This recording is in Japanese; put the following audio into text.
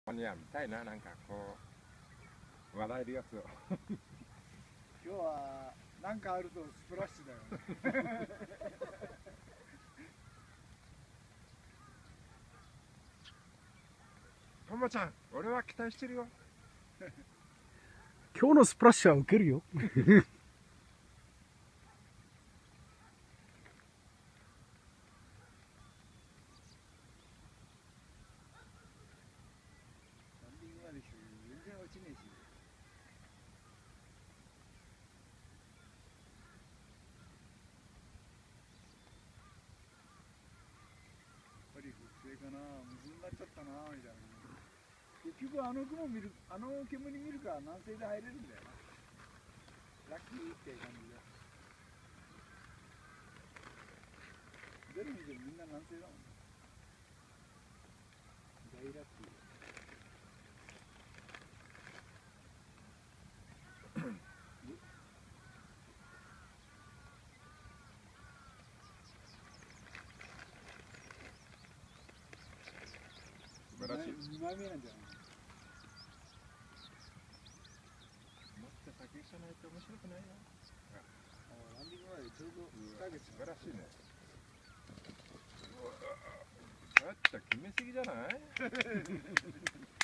には見たいな、なんかこう笑えるやつを。 今日はなんかあるとスプラッシュだよね。 ともちゃん、俺は期待してるよ。 今日のスプラッシュは受けるよ。 全然落ちねえし。やっぱり北西かな、水になっちゃったなみたいな。結局あの雲見る、あの煙見るから南西で入れるんだよな。ラッキーって感じで。ゼロ見てみんな南西だもんね。大ラッキー。 素晴らしい。 2枚目なんじゃない？ もっと先じゃないと面白くないよ。 ランディングまでちょうど1ヶ月。 素晴らしいね。ちょっと決めすぎじゃない？